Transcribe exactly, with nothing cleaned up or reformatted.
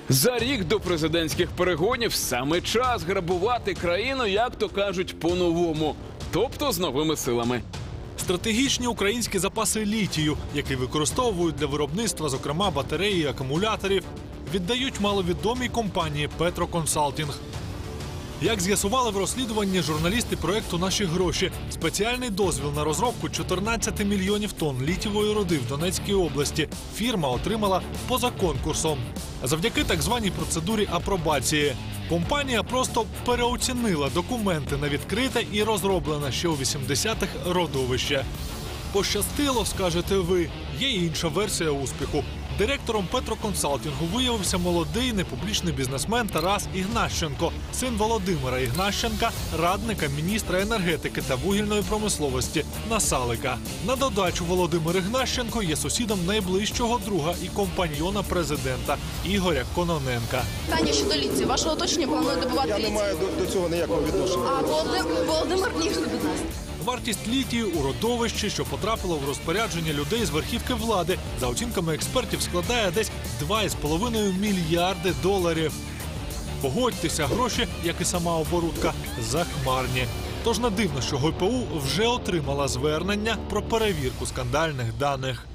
За рік до президентських перегонів саме час грабувати країну, як то кажуть, по-новому. Тобто з новими силами. Стратегічні українські запаси літію, які використовують для виробництва, зокрема, батареї і акумуляторів, віддають маловідомій компанії «Петроконсалтінг». Як з'ясували в розслідуванні журналісти проєкту «Наші гроші», спеціальний дозвіл на розробку чотирнадцяти мільйонів тонн літієвої руди в Донецькій області фірма отримала поза конкурсом. Завдяки так званій процедурі апробації. Компанія просто переоцінила документи на відкрите і розроблене ще у вісімдесятих родовище. Пощастило, скажете ви. Є й інша версія успіху. Директором «Петроконсалтінгу» виявився молодий непублічний бізнесмен Тарас Ігнащенко, син Володимира Ігнащенка, радника міністра енергетики та вугільної промисловості Насалика. На додачу, Володимир Ігнащенко є сусідом найближчого друга і компаньйона президента Ігоря Кононенка. Питання щодо літію. Ваше оточення планує добувати Я літій? не маю до, до цього ніякого відношення. А Володимир, Володимир Ігор, будь ласка. Вартість літію у родовищі, що потрапило в розпорядження людей з верхівки влади, за оцінками експертів, складає десь два з половиною мільярди доларів. Погодьтеся, гроші, як і сама оборудка, захмарні. Тож не дивно, що ГПУ вже отримала звернення про перевірку скандальних даних.